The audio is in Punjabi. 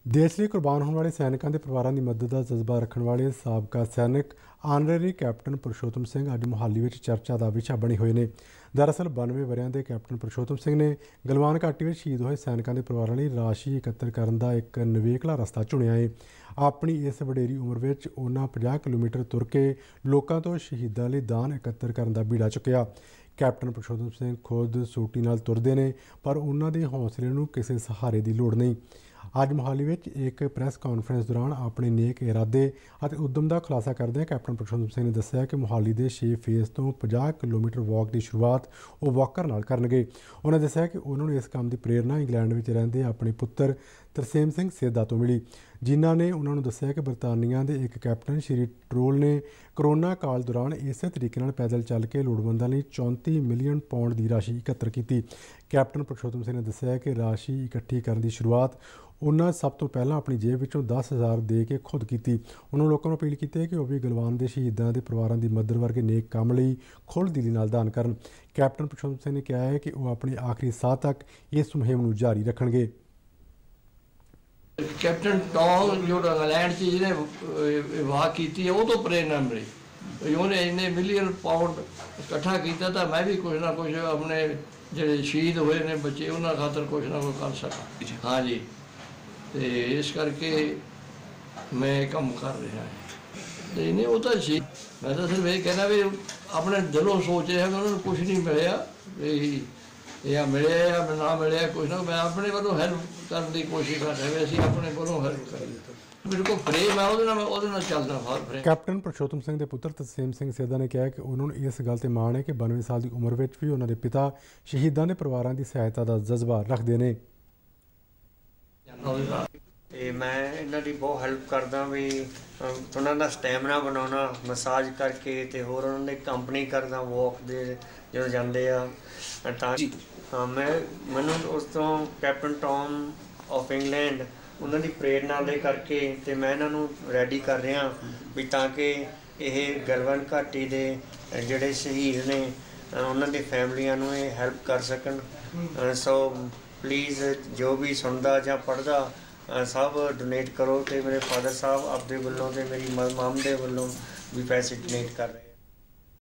देश ਲਈ ਕੁਰਬਾਨ ਹੋਣ ਵਾਲੇ ਸੈਨਿਕਾਂ ਦੇ ਪਰਿਵਾਰਾਂ ਦੀ ਮਦਦ ਦਾ ਜਜ਼ਬਾ ਰੱਖਣ ਵਾਲੇ ਸਾਬਕਾ ਸੈਨਿਕ ਆਨਰੇਰੀ ਕੈਪਟਨ ਪੁਰਸ਼ੋਤਮ ਸਿੰਘ ਅੱਜ ਮੁਹਾਲੀ ਵਿੱਚ ਚਰਚਾ ਦਾ ਵਿਸ਼ਾ ਬਣੇ ਹੋਏ ਨੇ। ਦਰਅਸਲ 92 ਵਰਿਆਂ ਦੇ ਕੈਪਟਨ ਪੁਰਸ਼ੋਤਮ ਸਿੰਘ ਨੇ ਗਲਵਾਨ ਘਾਟੀ ਵਿੱਚ ਸ਼ਹੀਦ ਹੋਏ ਸੈਨਿਕਾਂ ਦੇ ਪਰਿਵਾਰਾਂ ਲਈ ਰਾਸ਼ੀ ਇਕੱਤਰ ਕਰਨ ਦਾ ਇੱਕ ਨਿਵੇਕਲਾ ਰਸਤਾ ਚੁਣਿਆ ਹੈ। ਆਪਣੀ ਇਸ ਵਡੇਰੀ ਉਮਰ ਵਿੱਚ ਉਹਨਾਂ 50 ਕਿਲੋਮੀਟਰ ਤੁਰ ਕੇ ਲੋਕਾਂ ਤੋਂ ਸ਼ਹੀਦਾਂ ਲਈ ਦਾਨ ਇਕੱਤਰ ਕਰਨ ਦਾ ਬੀੜਾ ਚੁੱਕਿਆ। ਕੈਪਟਨ ਪੁਰਸ਼ੋਤਮ ਸਿੰਘ ਖੁਦ ਸੂਟੀ ਨਾਲ ਤੁਰਦੇ ਨੇ, ਪਰ ਉਹਨਾਂ ਦੇ ਹੌਸਲੇ ਨੂੰ ਕਿਸੇ ਸਹਾਰੇ ਦੀ ਲੋੜ ਨਹੀਂ। ਅੱਜ ਮੁਹਾਲੀ ਵਿੱਚ ਇੱਕ ਪ੍ਰੈਸ ਕਾਨਫਰੰਸ ਦੌਰਾਨ ਆਪਣੇ ਨੇਕ ਇਰਾਦੇ ਅਤੇ ਉਦਮ ਦਾ ਖੁਲਾਸਾ ਕਰਦਿਆਂ ਕੈਪਟਨ ਪੁਰਸ਼ੋਤਮ ਸਿੰਘ ਨੇ ਦੱਸਿਆ ਕਿ ਮੁਹਾਲੀ ਦੇ 6 ਫੇਜ਼ ਤੋਂ 50 ਕਿਲੋਮੀਟਰ ਵਾਕ ਦੀ ਸ਼ੁਰੂਆਤ ਉਹ ਵਾਕਰ ਨਾਲ ਕਰਨਗੇ। ਉਹਨਾਂ ਦੱਸਿਆ ਕਿ ਉਹਨਾਂ ਨੂੰ ਇਸ ਕੰਮ ਦੀ ਪ੍ਰੇਰਨਾ ਇੰਗਲੈਂਡ ਵਿੱਚ ਰਹਿੰਦੇ ਆਪਣੇ ਪੁੱਤਰ ਤਰਸੇਮ ਸਿੰਘ ਸੇਧਾ ਤੋਂ ਮਿਲੀ, ਜਿਨ੍ਹਾਂ ਨੇ ਉਹਨਾਂ ਨੂੰ ਦੱਸਿਆ ਕਿ ਬਰਤਾਨੀਆ ਦੇ ਇੱਕ ਕੈਪਟਨ ਸ਼੍ਰੀ ਟਰੋਲ ਨੇ ਕਰੋਨਾ ਕਾਲ ਦੌਰਾਨ ਇਸੇ ਤਰੀਕੇ ਨਾਲ ਪੈਦਲ ਚੱਲ ਕੇ ਲੋੜਵੰਦਾਂ ਲਈ 34 ਮਿਲੀਅਨ ਪਾਉਂਡ ਦੀ ਰਾਸ਼ੀ ਇਕੱਤਰ ਕੀਤੀ। ਕੈਪਟਨ ਪੁਰਸ਼ੋਤਮ ਸਿੰਘ ਨੇ ਦੱਸਿਆ ਕਿ ਰਾਸ਼ੀ ਇਕੱਠੀ ਕਰਨ ਦੀ ਸ਼ੁਰੂਆਤ ਉਹਨਾਂ ਸਭ ਤੋਂ ਪਹਿਲਾਂ ਆਪਣੀ ਜੇਬ ਵਿੱਚੋਂ 10,000 ਦੇ ਕੇ ਖੁਦ ਕੀਤੀ। ਉਹਨਾਂ ਲੋਕਾਂ ਨੂੰ ਅਪੀਲ ਕੀਤੀ ਕਿ ਉਹ ਵੀ ਗਲਵਾਨ ਦੇ ਸ਼ਹੀਦਾਂ ਦੇ ਪਰਿਵਾਰਾਂ ਦੀ ਮਦਦ ਵਰਗੇ ਨੇਕ ਕੰਮ ਲਈ ਖੁੱਲ੍ਹ ਦਿਲੀ ਨਾਲ ਦਾਨ ਕਰਨ। ਕੈਪਟਨ ਪੁਰਸ਼ੋਤਮ ਸਿੰਘ ਨੇ ਕਿਹਾ ਹੈ ਕਿ ਉਹ ਆਪਣੀ ਆਖਰੀ ਸਾਹ ਤੱਕ ਇਸ ਮੁਹਿੰਮ ਨੂੰ ਜਾਰੀ ਰੱਖਣਗੇ। कैप्टन टॉम जो इंग्लैंड से जिन्हें वाह की है वो तो प्रेरणा मिली। उन्हें इन्ने मिलियन पाउंड इकट्ठा किया था, मैं भी कुछ ना कुछ अपने जो शहीद हुए ने बच्चे उन्होंने खातर कुछ ना कुछ कर सका। हाँ जी, तो इस करके मैं काम कर रहा है। तो इन्हें वो तो मैं तो सिर्फ ये कहना भी अपने दिलों सोच रहा है उन्होंने कुछ नहीं मिले भी या मिले या ना मिले कुछ ना, मैं अपने वालों हेल्प करने की कोशिश कर रहा ਅਸੀਂ ਆਪਣੇ ਵੱਲੋਂ ਹੈਲਪ ਕਰੀ। ਮੇਰੇ ਕੋਲ ਪ੍ਰੇਮ ਹੈ ਉਹਦੇ ਨਾਲ ਚੱਲਦਾ ਹਰ ਪ੍ਰੇਮ। ਕੈਪਟਨ ਪੁਰਸ਼ੋਤਮ ਸਿੰਘ ਦੇ ਪੁੱਤਰ ਤਰਸੇਮ ਸਿੰਘ ਸੇਧਾ ਨੇ ਕਿਹਾ ਕਿ ਉਹਨਾਂ ਨੂੰ ਇਸ ਗੱਲ ਤੇ ਮਾਣ ਹੈ ਕਿ 92 ਸਾਲ ਦੀ ਉਮਰ ਵਿੱਚ ਵੀ ਉਹਨਾਂ ਦੇ ਪਿਤਾ ਸ਼ਹੀਦਾਂ ਦੇ ਪਰਿਵਾਰਾਂ ਦੀ ਸਹਾਇਤਾ ਦਾ ਜਜ਼ਬਾ ਰੱਖਦੇ ਨੇ। ਤੇ ਮੈਂ ਇਹਨਾਂ ਦੀ ਬਹੁਤ ਹੈਲਪ ਕਰਦਾ ਵੀ ਉਹਨਾਂ ਦਾ ਸਟੈਮਿਨਾ ਬਣਾਉਣਾ, ਮਸਾਜ ਕਰਕੇ ਤੇ ਹੋਰ ਉਹਨਾਂ ਦੀ ਕੰਪਨੀ ਕਰਦਾ ਵਾਕ ਦੇ ਜਦੋਂ ਜਾਂਦੇ ਆ ਤਾਂ ਹਾਂ ਮੈਨੂੰ ਉਸ ਤੋਂ ਕੈਪਟਨ ਟੌਮ ਆਫ ਇੰਗਲੈਂਡ ਉਹਨਾਂ ਦੀ ਪ੍ਰੇਰਨਾ ਦੇ ਕਰਕੇ ਤੇ ਮੈਂ ਇਹਨਾਂ ਨੂੰ ਰੈਡੀ ਕਰ ਰਿਹਾ ਵੀ ਤਾਂ ਕਿ ਇਹ ਗਲਵਾਨ ਘਾਟੀ ਦੇ ਜਿਹੜੇ ਸ਼ਹੀਦ ਨੇ ਉਹਨਾਂ ਦੀ ਫੈਮਲੀਆਂ ਨੂੰ ਇਹ ਹੈਲਪ ਕਰ ਸਕਣ। ਸੋ ਪਲੀਜ਼ ਜੋ ਵੀ ਸੁਣਦਾ ਜਾਂ ਪੜ੍ਹਦਾ ਸਭ ਡੋਨੇਟ ਕਰੋ। ਤੇ ਮੇਰੇ ਫਾਦਰ ਸਾਹਿਬ ਆਪਦੇ ਵੱਲੋਂ ਤੇ ਮੇਰੀ ਮਮ ਦੇ ਵੱਲੋਂ ਵੀ ਪੈਸੇ ਡੋਨੇਟ ਕਰ ਰਹੇ।